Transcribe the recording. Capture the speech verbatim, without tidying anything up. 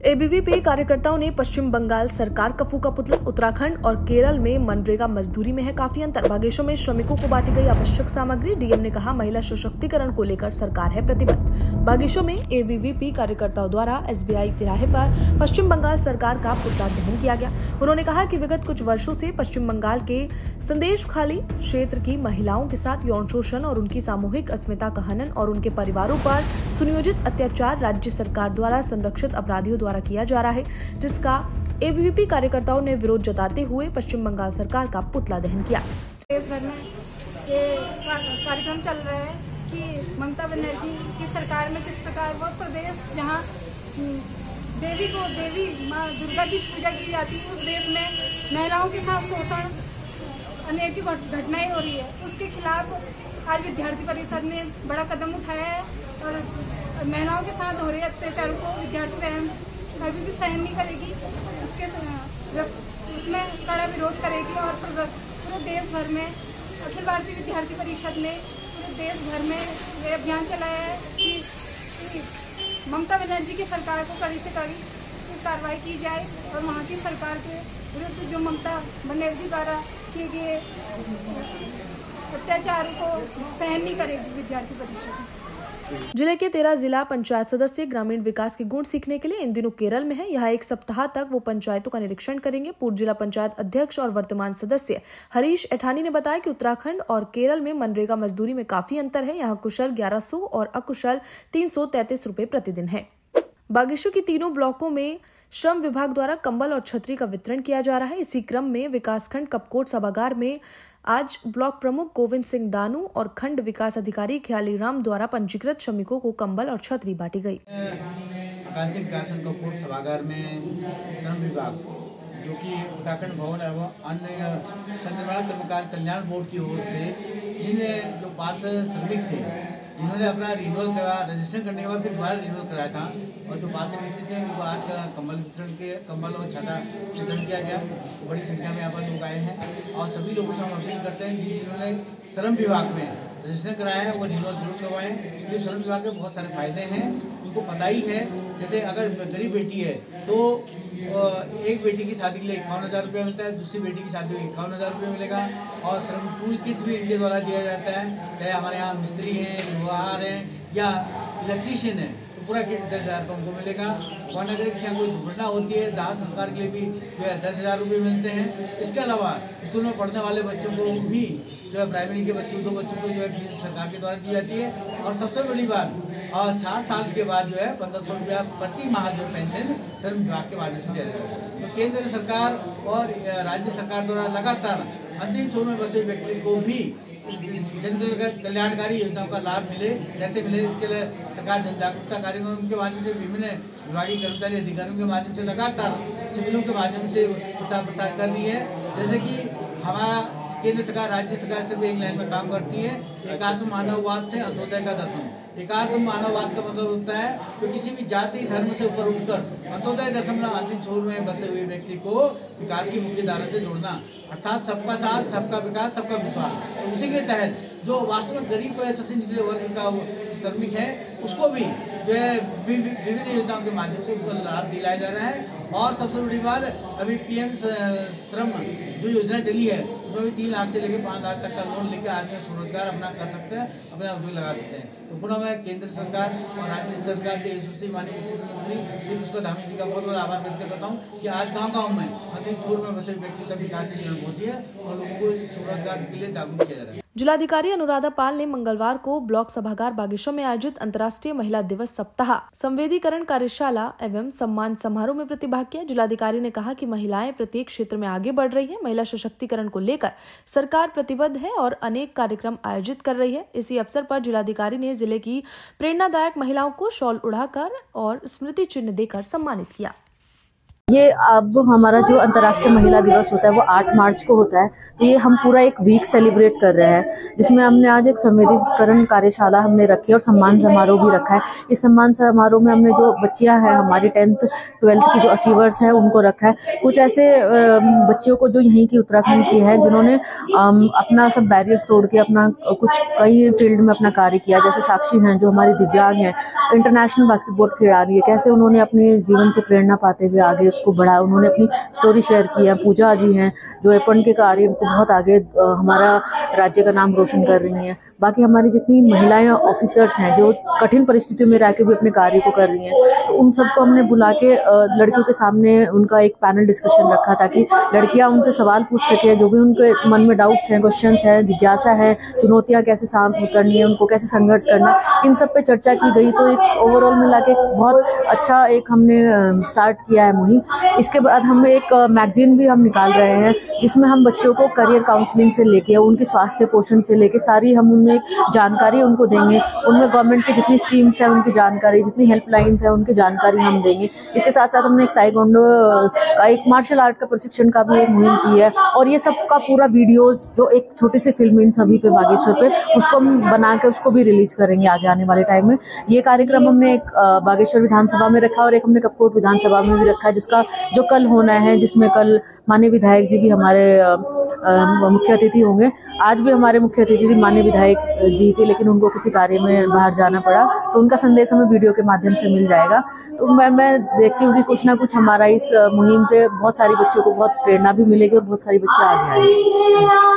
ABVP कार्यकर्ताओं ने पश्चिम बंगाल सरकार का फूका पुतला। उत्तराखंड और केरल में मनरेगा मजदूरी में है काफी अंतर। बागेश्वर में श्रमिकों को बांटी गई आवश्यक सामग्री। डीएम ने कहा, महिला सशक्तिकरण को लेकर सरकार है प्रतिबद्ध। बागेश्वर में एबीवीपी कार्यकर्ताओं द्वारा एसबीआई तिराहे पर पश्चिम बंगाल सरकार का पुतला दहन किया गया। उन्होंने कहा कि विगत कुछ वर्षों से पश्चिम बंगाल के संदेशखाली क्षेत्र की महिलाओं के साथ यौन शोषण और उनकी सामूहिक अस्मिता का हनन और उनके परिवारों पर सुनियोजित अत्याचार राज्य सरकार द्वारा संरक्षित अपराधियों द्वारा किया जा रहा है, जिसका एबीवीपी कार्यकर्ताओं ने विरोध जताते हुए पश्चिम बंगाल सरकार का पुतला दहन किया। देश भर में ये कार्यक्रम चल रहा है कि ममता बनर्जी की सरकार में किस प्रकार वो प्रदेश जहां देवी को देवी माँ दुर्गा की पूजा की जाती है, उस देश में महिलाओं के साथ शोषण अनेक घटनाएं हो रही है। उसके खिलाफ आज विद्यार्थी परिषद ने बड़ा कदम उठाया है और महिलाओं के साथ हो रहे अत्याचारों को विद्यार्थी बहन कभी भी सहन नहीं करेगी। उसके उसमें कड़ा विरोध करेगी और पूरे देश भर में अखिल भारतीय विद्यार्थी परिषद ने पूरे देश भर में ये अभियान चलाया है कि ममता बनर्जी की सरकार को कड़ी से कड़ी कार्रवाई की जाए और वहाँ की सरकार के विरुद्ध जो ममता बनर्जी द्वारा किए गए अत्याचारों को सहन नहीं करेगी विद्यार्थी परिषद। जिले के तेरह जिला पंचायत सदस्य ग्रामीण विकास के गुण सीखने के लिए इन दिनों केरल में है। यहाँ एक सप्ताह तक वो पंचायतों का निरीक्षण करेंगे। पूर्व जिला पंचायत अध्यक्ष और वर्तमान सदस्य हरीश एठानी ने बताया कि उत्तराखंड और केरल में मनरेगा मजदूरी में काफी अंतर है। यहाँ कुशल ग्यारह सौ और अकुशल तीन सौ तैंतीस रूपए प्रतिदिन है। बागेश्वर की तीनों ब्लॉकों में श्रम विभाग द्वारा कंबल और छतरी का वितरण किया जा रहा है। इसी क्रम में विकासखंड कपकोट सभागार में आज ब्लॉक प्रमुख गोविंद सिंह दानू और खंड विकास अधिकारी ख्याली राम द्वारा पंजीकृत श्रमिकों को कंबल और छतरी बांटी गई। आकांक्षी विकासखंड कपकोट सभागार में श्रम विभाग जो कि उत्तराखंड भवन एवं अन्य संनिर्माण कर्मकार कल्याण बोर्ड की ओर से जिन जो पात्र श्रमिक थे जिन्होंने अपना रिन्यूअल करा रजिस्ट्रेशन करने के बाद फिर दोबारा रिन्यूअल कराया था और जो पात्र व्यक्ति थे उनको आज कंबल वितरण के कंबल और छाता वितरण किया गया। तो बड़ी संख्या में यहाँ पर लोग आए हैं और सभी लोगों से हम अपील करते हैं कि जिन्होंने श्रम विभाग में रजिस्ट्रेशन कराया है वो रिन्यूअल जरूर करवाएं। ये श्रम विभाग के बहुत सारे फायदे हैं, उनको पता ही है। जैसे अगर गरीब बेटी है तो एक बेटी की शादी के लिए इक्यावन हज़ार रुपया मिलता है, दूसरी बेटी की शादी में इक्यावन हज़ार रुपया मिलेगा और श्रम टूल किट भी इनके द्वारा दिया जाता है। चाहे हमारे यहाँ मिस्त्री हैं, लोहार हैं या इलेक्ट्रीशियन है तो पूरा किट दस हज़ार का उनको मिलेगा। और अगर किसी कोई दुर्घटना होती है दाह संस्कार के लिए भी जो है दस हज़ार रुपये मिलते हैं। इसके अलावा स्कूल में पढ़ने वाले बच्चों को भी जो है प्राइमरी के बच्चों दो बच्चों को जो है फीस सरकार के द्वारा दी जाती है। और सबसे बड़ी बात और साठ साल के बाद जो है पंद्रह सौ रुपया प्रति माह जो पेंशन श्रम विभाग के माध्यम से दिया जाता है। तो केंद्र सरकार और राज्य सरकार द्वारा लगातार अंतिम छोर में बसे व्यक्ति को भी जन कल्याणकारी योजनाओं का लाभ मिले कैसे मिले, इसके लिए सरकार जन जागरूकता कार्यक्रम के माध्यम से विभिन्न विभागीय कर्मचारी अधिकारियों के माध्यम से लगातार शिविरों के माध्यम से प्रचार प्रसार कर रही है। जैसे कि हमारा केंद्र सरकार राज्य सरकार से भी एक लाइन में काम करती है। एकात्म मानववाद से अंत्योदय का दर्शन। एकात्म मानववाद का मतलब होता है कि तो किसी भी जाति धर्म से ऊपर उठकर अंत्योदय दर्शन में अंतिम छोर में बसे हुए व्यक्ति को विकास की मुख्य धारा से जोड़ना, अर्थात सबका साथ सबका विकास सबका विश्वास। तो उसी के तहत जो वास्तव में गरीब है सबसे निचले वर्ग का श्रमिक है उसको भी जो है विभिन्न योजनाओं के माध्यम से उसको लाभ दिलाया जा रहा है। और सबसे बड़ी बात अभी पीएम श्रम जो योजना चली है उसमें भी तीन लाख से लेकर पाँच लाख तक का लोन लेकर आदमी स्वरोजगार अपना कर सकते हैं, अपना उद्योग लगा सकते हैं। तो पुनः मैं केंद्र सरकार और राज्य सरकार के यशस्वी माननीय मुख्यमंत्री श्री पुष्कर धामी जी का बहुत बहुत आभार व्यक्त करता हूँ कि आज गाँव गाँव में अंतिम छोर में बसे व्यक्ति तक विकास की किरण पहुंची है और लोगों को स्वरोजगार के लिए जागरूक किया जा रहा है। जिलाधिकारी अनुराधा पाल ने मंगलवार को ब्लॉक सभागार बागेश्वर में आयोजित अंतर्राष्ट्रीय महिला दिवस सप्ताह संवेदीकरण कार्यशाला एवं सम्मान समारोह में प्रतिभाग किया। जिलाधिकारी ने कहा कि महिलाएं प्रत्येक क्षेत्र में आगे बढ़ रही हैं। महिला सशक्तिकरण को लेकर सरकार प्रतिबद्ध है और अनेक कार्यक्रम आयोजित कर रही है। इसी अवसर पर जिलाधिकारी ने जिले की प्रेरणादायक महिलाओं को शॉल उड़ाकर और स्मृति चिन्ह देकर सम्मानित किया। ये अब हमारा जो अंतर्राष्ट्रीय महिला दिवस होता है वो आठ मार्च को होता है, तो ये हम पूरा एक वीक सेलिब्रेट कर रहे हैं, जिसमें हमने आज एक संवेदीकरण कार्यशाला हमने रखी और सम्मान समारोह भी रखा है। इस सम्मान समारोह में हमने जो बच्चियां हैं हमारी टेंथ ट्वेल्थ की जो अचीवर्स हैं उनको रखा है। कुछ ऐसे बच्चियों को जो यहीं की उत्तराखंड की है जिन्होंने अपना सब बैरियर्स तोड़ के अपना कुछ कई फील्ड में अपना कार्य किया, जैसे साक्षी हैं जो हमारी दिव्यांग हैं, इंटरनेशनल बास्केटबॉल खिलाड़ी है, कैसे उन्होंने अपने जीवन से प्रेरणा पाते हुए आगे उसको बढ़ाया, उन्होंने अपनी स्टोरी शेयर की है। पूजा जी हैं जो एपन के कार्य को बहुत आगे हमारा राज्य का नाम रोशन कर रही हैं। बाकी हमारी जितनी महिलाएं ऑफिसर्स हैं जो कठिन परिस्थितियों में रह के भी अपने कार्य को कर रही हैं, तो उन सबको हमने बुला के लड़कियों के सामने उनका एक पैनल डिस्कशन रखा ताकि लड़कियां उनसे सवाल पूछ सकें, जो भी उनके मन में डाउट्स हैं, क्वेश्चंस हैं, जिज्ञासा है, चुनौतियाँ कैसे सामना करनी है, उनको कैसे संघर्ष करना है, इन सब पे चर्चा की गई। तो एक ओवरऑल मिला के बहुत अच्छा एक हमने स्टार्ट किया है मुहिम। इसके बाद हम एक मैगजीन भी हम निकाल रहे हैं जिसमें हम बच्चों को करियर काउंसलिंग से लेके उनकी स्वास्थ्य पोषण से लेके सारी हम उनमें जानकारी उनको देंगे। उनमें गवर्नमेंट की जितनी स्कीम्स हैं उनकी जानकारी, जितनी हेल्पलाइंस हैं उनकी जानकारी हम देंगे। इसके साथ साथ हमने एक ताइक्वांडो का एक मार्शल आर्ट का प्रशिक्षण का भी एक मुहिम की है, और ये सब का पूरा वीडियोस जो एक छोटी सी फिल्म इन सभी पे बागेश्वर पे उसको हम बना के उसको भी रिलीज करेंगे आगे आने वाले टाइम में। ये कार्यक्रम हमने एक बागेश्वर विधानसभा में रखा और एक हमने कपकोट विधानसभा में भी रखा है, जिसका जो कल होना है, जिसमें कल माननीय विधायक जी भी हमारे मुख्य अतिथि होंगे। आज भी हमारे मुख्य अतिथि थी माननीय विधायक जी थे, लेकिन उनको किसी कार्य में बाहर जाना पड़ा, तो उनका संदेश हमें वीडियो के माध्यम से मिल जाएगा। तो मैं मैं देखती हूँ कि कुछ ना कुछ हमारा इस मुहिम से बहुत सारी बच्चों को बहुत प्रेरणा भी मिलेगी और बहुत सारी बच्चे आगे आएंगे।